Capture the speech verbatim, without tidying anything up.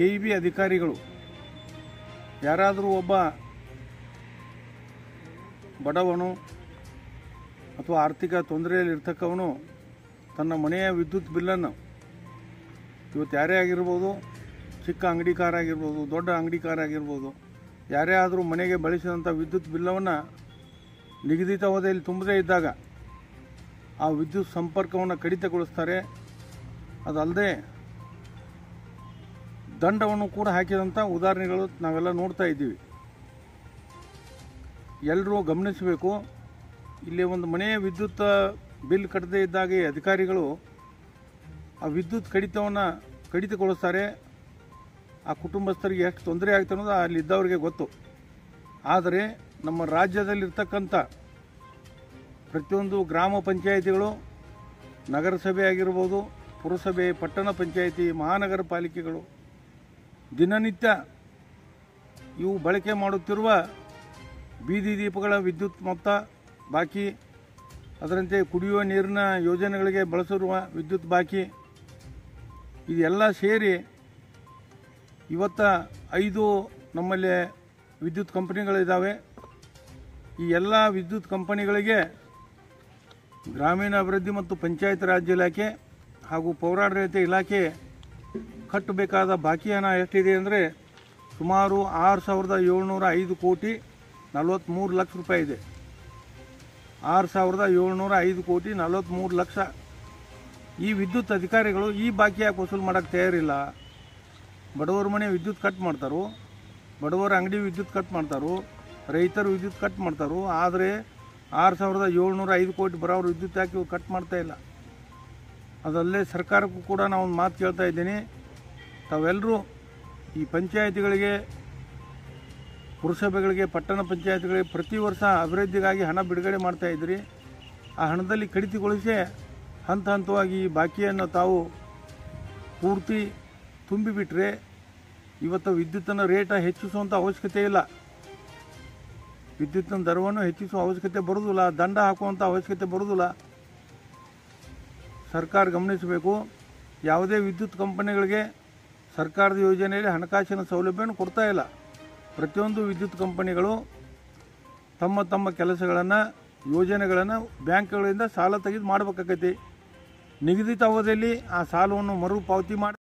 K E B ಅಧಿಕಾರಿಗಳು ಯಾರಾದರೂ ಒಬ್ಬ ಬಡವನು ಅಥವಾ ಆರ್ಥಿಕ ತೊಂದರೆಯಲ್ಲಿ ಇರ್ತಕ್ಕವನು ತನ್ನ ಮನೆಯ ವಿದ್ಯುತ್ ಬಿಲ್ಲನ್ನು ಇವತ್ತು ಯಾರೇ ಆಗಿರ್ಬೋದು, ಚಿಕ್ಕ ಅಂಗಡಿಕಾರ ಆಗಿರ್ಬೋದು, ದೊಡ್ಡ ಅಂಗಡಿಕಾರ ಆಗಿರ್ಬೋದು, ಯಾರೇ ಆದರೂ ಮನೆಗೆ ಬಳಸಿದಂಥ ವಿದ್ಯುತ್ ಬಿಲ್ಲವನ್ನು ನಿಗದಿತ ಅವಧಿಯಲ್ಲಿ ತುಂಬದೇ ಇದ್ದಾಗ ಆ ವಿದ್ಯುತ್ ಸಂಪರ್ಕವನ್ನು ಕಡಿತಗೊಳಿಸ್ತಾರೆ. ಅದಲ್ಲದೆ ದಂಡವನ್ನು ಕೂಡ ಹಾಕಿದಂಥ ಉದಾಹರಣೆಗಳು ನಾವೆಲ್ಲ ನೋಡ್ತಾ ಇದ್ದೀವಿ. ಎಲ್ಲರೂ ಗಮನಿಸಬೇಕು. ಇಲ್ಲಿ ಒಂದು ಮನೆಯ ವಿದ್ಯುತ್ ಬಿಲ್ ಕಟ್ಟದೇ ಇದ್ದಾಗ ಅಧಿಕಾರಿಗಳು ಆ ವಿದ್ಯುತ್ ಕಡಿತವನ್ನು ಕಡಿತಗೊಳಿಸ್ತಾರೆ. ಆ ಕುಟುಂಬಸ್ಥರಿಗೆ ಎಷ್ಟು ತೊಂದರೆ ಆಗ್ತದೆ ಅನ್ನೋದು ಅಲ್ಲಿದ್ದವರಿಗೆ ಗೊತ್ತು. ಆದರೆ ನಮ್ಮ ರಾಜ್ಯದಲ್ಲಿರ್ತಕ್ಕಂಥ ಪ್ರತಿಯೊಂದು ಗ್ರಾಮ ಪಂಚಾಯಿತಿಗಳು, ನಗರಸಭೆ ಆಗಿರ್ಬೋದು, ಪುರಸಭೆ, ಪಟ್ಟಣ ಪಂಚಾಯಿತಿ, ಮಹಾನಗರ ಪಾಲಿಕೆಗಳು ದಿನನಿತ್ಯ ಇವು ಬಳಕೆ ಮಾಡುತ್ತಿರುವ ಬೀದಿ ದೀಪಗಳ ವಿದ್ಯುತ್ ಮೊತ್ತ ಬಾಕಿ, ಅದರಂತೆ ಕುಡಿಯುವ ನೀರಿನ ಯೋಜನೆಗಳಿಗೆ ಬಳಸಿರುವ ವಿದ್ಯುತ್ ಬಾಕಿ, ಇದೆಲ್ಲ ಸೇರಿ ಇವತ್ತ ಐದು ನಮ್ಮಲ್ಲಿ ವಿದ್ಯುತ್ ಕಂಪನಿಗಳಿದ್ದಾವೆ. ಈ ಎಲ್ಲ ವಿದ್ಯುತ್ ಕಂಪನಿಗಳಿಗೆ ಗ್ರಾಮೀಣಾಭಿವೃದ್ಧಿ ಮತ್ತು ಪಂಚಾಯತ್ ರಾಜ್ ಇಲಾಖೆ ಹಾಗೂ ಪೌರಾಡಳಿತ ಇಲಾಖೆ ಕಟ್ಟಬೇಕಾದ ಬಾಕಿ ಹಣ ಎಷ್ಟಿದೆ ಅಂದರೆ ಸುಮಾರು ಆರು ಸಾವಿರದ ಏಳ್ನೂರ ಐದು ಕೋಟಿ ನಲವತ್ತ್ಮೂರು ಲಕ್ಷ ರೂಪಾಯಿ ಇದೆ. ಆರು ಸಾವಿರದ ಏಳ್ನೂರ ಐದು ಕೋಟಿ ನಲವತ್ತ್ಮೂರು ಲಕ್ಷ. ಈ ವಿದ್ಯುತ್ ಅಧಿಕಾರಿಗಳು ಈ ಬಾಕಿ ಯಾಕೆ ವಸೂಲು ಮಾಡೋಕ್ಕೆ ತಯಾರಿಲ್ಲ? ಬಡವರ ಮನೆ ವಿದ್ಯುತ್ ಕಟ್ ಮಾಡ್ತಾರೋ, ಬಡವರ ಅಂಗಡಿ ವಿದ್ಯುತ್ ಕಟ್ ಮಾಡ್ತಾರೋ, ರೈತರು ವಿದ್ಯುತ್ ಕಟ್ ಮಾಡ್ತಾರೋ. ಆದರೆ ಆರು ಸಾವಿರದ ಏಳ್ನೂರ ಐದು ಕೋಟಿ ಬರೋರು ವಿದ್ಯುತ್ ಯಾಕೆ ಇವ್ರು ಕಟ್ ಮಾಡ್ತಾ ಇಲ್ಲ? ಅದಲ್ಲದೆ ಸರ್ಕಾರಕ್ಕೂ ಕೂಡ ನಾವು ಒಂದು ಮಾತು ಕೇಳ್ತಾ ಇದ್ದೀನಿ. ತಾವೆಲ್ಲರೂ ಈ ಪಂಚಾಯಿತಿಗಳಿಗೆ, ಪುರಸಭೆಗಳಿಗೆ, ಪಟ್ಟಣ ಪಂಚಾಯತ್ಗಳಿಗೆ ಪ್ರತಿ ವರ್ಷ ಅಭಿವೃದ್ಧಿಗಾಗಿ ಹಣ ಬಿಡುಗಡೆ ಮಾಡ್ತಾ ಇದ್ರಿ. ಆ ಹಣದಲ್ಲಿ ಕಡಿತಗೊಳಿಸಿ ಹಂತ ಹಂತವಾಗಿ ಈ ಬಾಕಿಯನ್ನು ತಾವು ಪೂರ್ತಿ ತುಂಬಿಬಿಟ್ರೆ ಇವತ್ತು ವಿದ್ಯುತ್ತನ್ನು ರೇಟ ಹೆಚ್ಚಿಸುವಂಥ ಅವಶ್ಯಕತೆ ಇಲ್ಲ. ವಿದ್ಯುತ್ತಿನ ದರವನ್ನು ಹೆಚ್ಚಿಸುವ ಅವಶ್ಯಕತೆ ಬರುವುದಿಲ್ಲ, ದಂಡ ಹಾಕುವಂಥ ಅವಶ್ಯಕತೆ ಬರುವುದಿಲ್ಲ. ಸರ್ಕಾರ ಗಮನಿಸಬೇಕು. ಯಾವುದೇ ವಿದ್ಯುತ್ ಕಂಪನಿಗಳಿಗೆ ಸರ್ಕಾರದ ಯೋಜನೆಯಲ್ಲಿ ಹಣಕಾಸಿನ ಸೌಲಭ್ಯವನ್ನು ಕೊಡ್ತಾ ಇಲ್ಲ. ಪ್ರತಿಯೊಂದು ವಿದ್ಯುತ್ ಕಂಪನಿಗಳು ತಮ್ಮ ತಮ್ಮ ಕೆಲಸಗಳನ್ನು, ಯೋಜನೆಗಳನ್ನು ಬ್ಯಾಂಕ್ಗಳಿಂದ ಸಾಲ ತೆಗೆದು ಮಾಡಬೇಕಾಗೈತಿ. ನಿಗದಿತ ಅವಧಿಯಲ್ಲಿ ಆ ಸಾಲವನ್ನು ಮರುಪಾವತಿ ಮಾಡಿ